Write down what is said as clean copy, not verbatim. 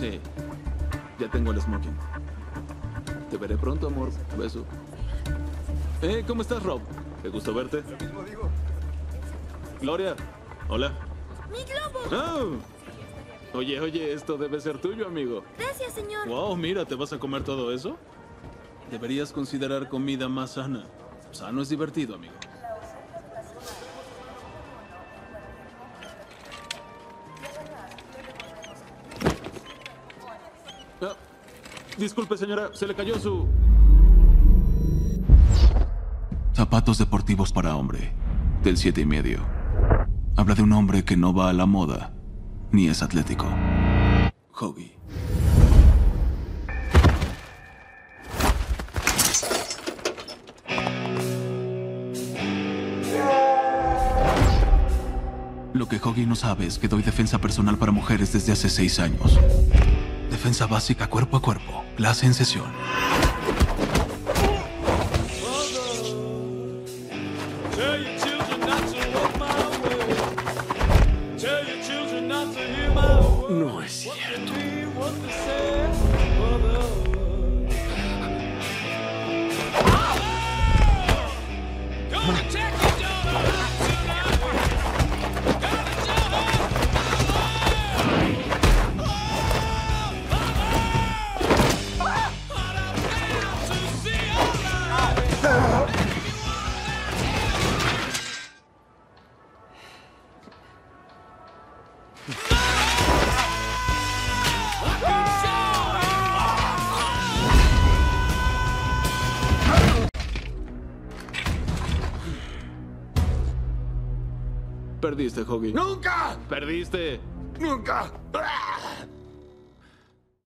Sí. Ya tengo el smoking. Te veré pronto, amor. Beso. ¿Cómo estás, Rob? Qué gusto verte. Lo mismo digo. Gloria. Hola. ¡Mi globo! Oh. Oye, esto debe ser tuyo, amigo. Gracias, señor. Wow, mira, ¿te vas a comer todo eso? Deberías considerar comida más sana. Sano es divertido, amigo. Disculpe, señora, se le cayó su... Zapatos deportivos para hombre, del 7,5. Habla de un hombre que no va a la moda, ni es atlético. Hoggy. Lo que Hoggy no sabe es que doy defensa personal para mujeres desde hace 6 años. Defensa básica cuerpo a cuerpo. Clase en sesión. No es cierto. Perdiste, Hoggy. ¡Nunca! ¡Perdiste! ¡Nunca!